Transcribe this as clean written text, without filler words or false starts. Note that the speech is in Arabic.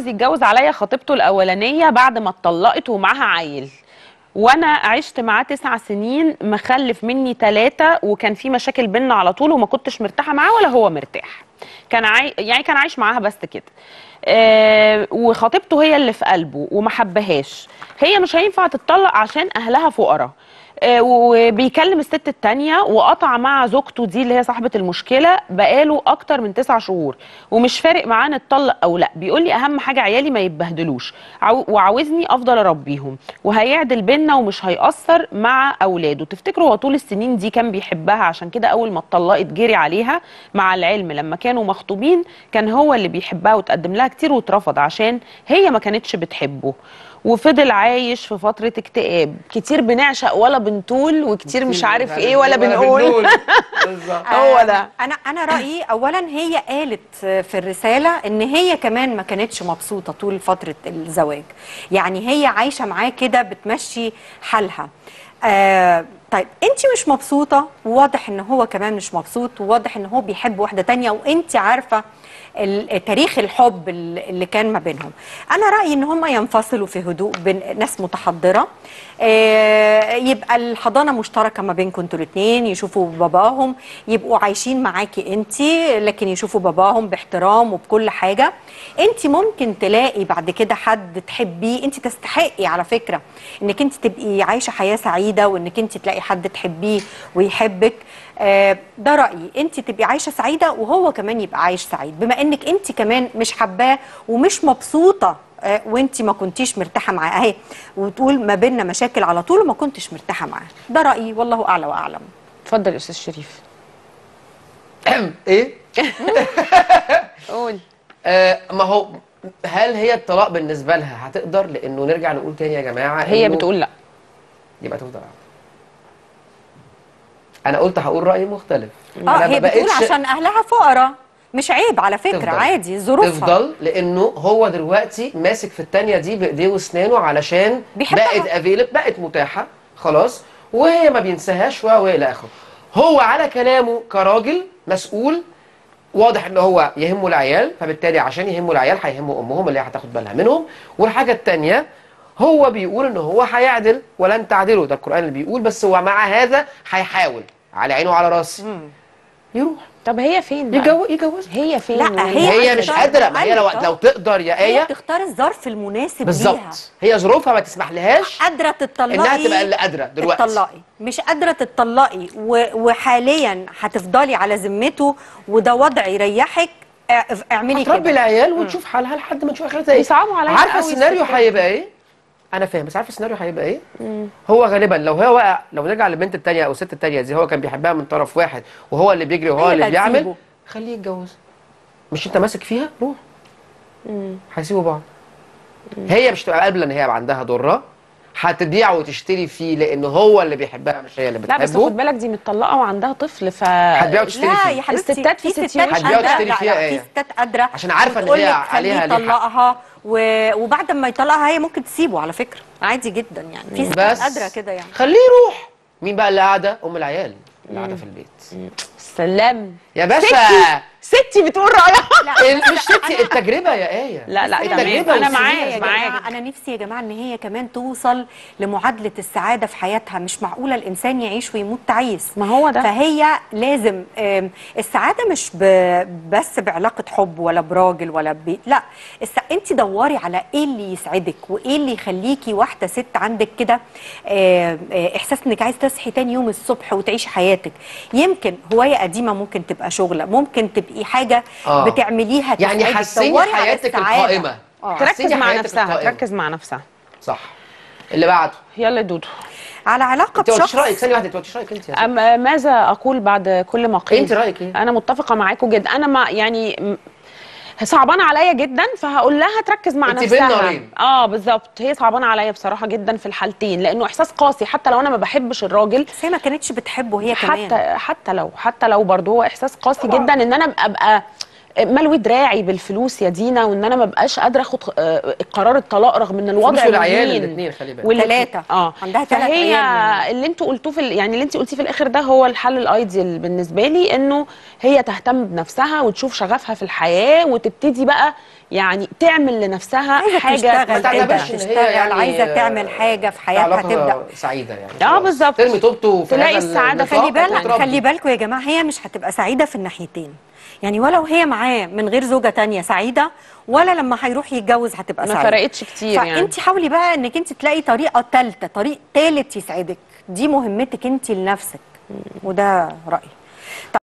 يتجوز عليا خطيبته الاولانيه بعد ما اتطلقت ومعاها عيل، وانا عشت معاه 9 سنين، مخلف مني 3، وكان في مشاكل بينا على طول وما كنتش مرتاحه معاه ولا هو مرتاح. كان عايش معاها بس كده. وخطيبته هي اللي في قلبه وما حبهاش. هي مش هينفع تتطلق عشان اهلها فقراء. وبيكلم الست التانية وقطع مع زوجته دي اللي هي صاحبة المشكلة بقاله أكتر من 9 شهور، ومش فارق معاه نتطلق أو لأ. بيقول لي أهم حاجة عيالي ما يتبهدلوش، وعاوزني أفضل أربيهم، وهيعدل بينا ومش هيأثر مع أولاده. تفتكروا هو طول السنين دي كان بيحبها عشان كده أول ما اتطلقت جري عليها؟ مع العلم لما كانوا مخطوبين كان هو اللي بيحبها وتقدم لها كتير واترفض عشان هي ما كانتش بتحبه، وفضل عايش في فترة اكتئاب. كتير بنعشق ولا بنطول، وكتير مش عارف ايه ولا بنقول. هو ده. انا رأيي اولا هي قالت في الرسالة ان هي كمان ما كانتش مبسوطة طول فترة الزواج، يعني هي عايشة معاه كده بتمشي حالها. طيب انت مش مبسوطة، وواضح ان هو كمان مش مبسوط، وواضح ان هو بيحب واحدة تانية، وانت عارفة تاريخ الحب اللي كان ما بينهم. انا رايي ان هم ينفصلوا في هدوء بين ناس متحضره، يبقى الحضانه مشتركه ما بينكم انتوا الاثنين، يشوفوا باباهم، يبقوا عايشين معاكي انت لكن يشوفوا باباهم باحترام وبكل حاجه. انت ممكن تلاقي بعد كده حد تحبيه، انت تستحقي على فكره انك انت تبقي عايشه حياه سعيده، وانك انت تلاقي حد تحبيه ويحبك. ده رأيي، انت تبقي عايشة سعيدة وهو كمان يبقى عايش سعيد، بما انك انت كمان مش حباه ومش مبسوطة وانت ما كنتيش مرتاحة معاه اهي، وتقول ما بيننا مشاكل على طول وما كنتش مرتاحة معاه. ده رأيي والله اعلى واعلم. اتفضل يا استاذ شريف. ايه؟ قول. ما هو هل هي الطلاق بالنسبة لها هتقدر؟ لانه نرجع نقول تاني يا جماعة، هي بتقول لا، يبقى تفضل قاعدة. انا قلت هقول رأي مختلف. هي بتقول عشان اهلها فقراء، مش عيب على فكرة، تفضل. عادي ظروفها تفضل، لانه هو دلوقتي ماسك في التانية دي بايديه واسنانه علشان بقت بقت متاحة خلاص، وهي ما بينساهاش والى اخره. هو على كلامه كراجل مسؤول، واضح ان هو يهمه العيال، فبالتالي عشان يهمه العيال هيهمه امهم اللي هي هتاخد بالها منهم. والحاجة التانية هو بيقول ان هو هيعدل ولن تعدلوا، ده القرآن اللي بيقول، بس هو مع هذا هيحاول على عينه وعلى راسي يروح. طب هي فين بقى؟ يجوز. هي فين؟ لا هي مش قادره، ما هي لو تقدر يا ايه هي بتختار الظرف المناسب بالظبط. هي ظروفها ما تسمح لهاش قادره تتطلقي، انها تبقى اللي قادره دلوقتي تطلقي، مش قادره تتطلقي وحاليا هتفضلي على ذمته، وده وضع يريحك. اعملي كده، تربي العيال وتشوف حالها لحد ما تشوف اخرتها ايه. بيصعبوا عليا. عارفه السيناريو هيبقى ايه؟ انا فاهم، بس عارفه السيناريو هيبقى ايه؟ هو غالبا لو نرجع للبنت الثانيه او الست الثانيه دي، هو كان بيحبها من طرف واحد وهو اللي بيجري وهو اللي بيعمل، خليه يتجوز. مش انت ماسك فيها؟ روح. هيسيبوا بعض. هي مش تبقى قابله ان هي عندها ضره، هتبيع وتشتري فيه لان هو اللي بيحبها مش هي اللي بتحبه. لا بس خد بالك دي متطلقه وعندها طفل، هتبيع وتشتري فيه. لا يا حبيبتي، الستات في ستات هتبيع وتشتري فيها ايه؟ في ستات قادره عشان عارفه ان هي عليها يطلقها، وبعد ما يطلقها هي ممكن تسيبه على فكره عادي جدا، يعني في ستات قادره كده يعني. خليه يروح. مين بقى اللي قاعده؟ ام العيال اللي قاعده في البيت. سلام يا باشا. ستي بتقول رايها. مش ستي، التجربه يا ايه. لا تمام، انا معاك. انا نفسي يا جماعه ان هي كمان توصل لمعادله السعاده في حياتها. مش معقوله الانسان يعيش ويموت تعيس، ما هو ده. فهي لازم السعاده مش بس بعلاقه حب ولا براجل ولا ببيت، لا انت دوري على ايه اللي يسعدك وايه اللي يخليكي واحده ست عندك كده احساس انك عايز تصحي تاني يوم الصبح وتعيشي حياتك. يمكن هوايه قديمه، ممكن تبقى شغله، ممكن تبقي حاجه بتعمليها يعني حسيني حياتك القائمه. تركز مع نفسها، تركز مع نفسها. صح. اللي بعده يلا يا دودو. على علاقه بشخص. انت رايك ثانيه واحده، انت رايك انت يا ماذا اقول بعد كل ما قيل؟ انت رايك ايه؟ انا متفقه معاكم جدا. انا ما يعني صعبانه عليا جدا، فهقول لها تركز مع نفسها. بالظبط، هي صعبانه عليا بصراحه جدا في الحالتين، لانه احساس قاسي حتى لو انا ما بحبش الراجل. بس هي ما كانتش بتحبه هي كمان. حتى لو برضه هو احساس قاسي جدا ان انا ابقى ملوي دراعي بالفلوس يا دينا، وان انا ما بقاش قادره اخد قرار الطلاق رغم ان الوضع العيال الاثنين خلي بالك والثلاثه عندها 3 عيال. فهي اللي انتوا قلتوه يعني اللي انت قلتيه في الاخر ده هو الحل الايديال بالنسبه لي، انه هي تهتم بنفسها وتشوف شغفها في الحياه وتبتدي بقى يعني تعمل لنفسها عايزة حاجه تشتغل ما تعتبرش كده، إن هي تشتغل، يعني عايزه تعمل حاجه في حياتها تبدا. سعيده يعني. بالظبط. ترمي طوبته في تلاقي هذا السعادة النطاق خلي بالك، هتتربي. خلي بالكم يا جماعه، هي مش هتبقى سعيده في الناحيتين. يعني ولو هي معاه من غير زوجه تانية سعيده، ولا لما هيروح يتجوز هتبقى ما سعيده. فرقتش كتير يعني. فانت حاولي بقى انك انت تلاقي طريقه ثالثه، طريق ثالث يسعدك. دي مهمتك انت لنفسك، وده رايي.